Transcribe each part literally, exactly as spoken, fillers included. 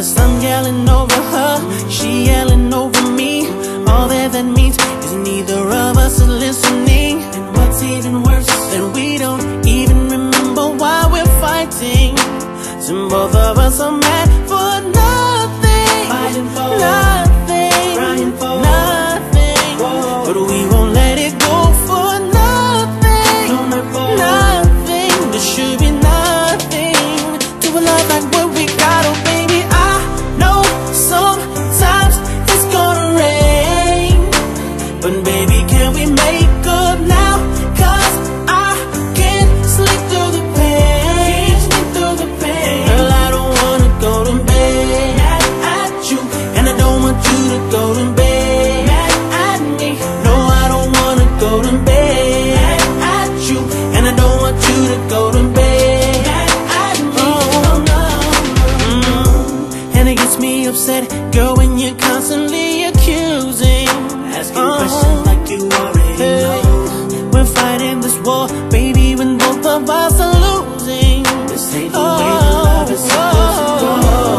'cause I'm yelling over her, she yelling over me. All that that means is neither of us is listening. And what's even worse, that we don't even remember why we're fighting. So both of us are mad for nothing, fighting for nothing, crying for nothing. Whoa. But we won't let it go for nothing, no, not for nothing. There should be nothing to a love like what we got. Oh baby, I know sometimes it's gonna rain, but baby, can we make up now? 'Cause I can't sleep through the pain, can't sleep through the pain. Girl, I don't wanna go to bed mad at you, and I don't want you to go to bed mad at me. No, I don't wanna go to bed mad at you, and I don't want you to go to bed mad at me. Oh, no. Mm. And it gets me upset, girl, when you're constantly accusing, asking oh. questions like you already hey. know. We're fighting this war, baby, when both of us are losing. This ain't the oh. way the love is supposed to go.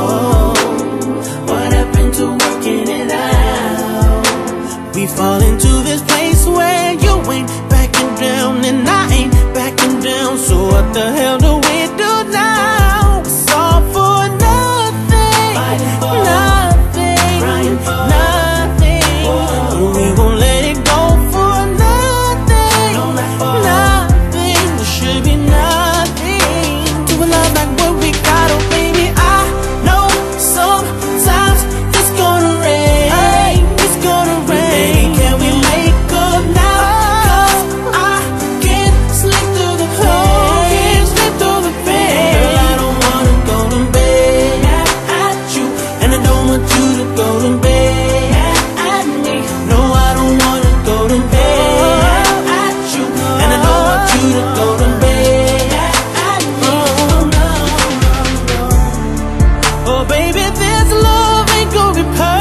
What happened to working it out? We fall into this place where you ain't backing down and I ain't backing down. So what the hell do we do now? It's all for nothing, fighting for nothing, crying for nothing. Whoa. We won't let it go for nothing, no, not for nothing. There should be nothing to a love like what we got. Oh baby, I know sometimes it's gonna rain, it's gonna rain. Baby, can we make up now? 'Cause I can't sleep through the pain, can't sleep through the pain. Girl, I don't wanna go to bed mad at you, and I don't want you to go to bed mad at me. No, I don't wanna go to bed mad at you, and I don't want you to go to bed mad at me. Oh, no, no, no. Oh baby, this love ain't gonna be perfect.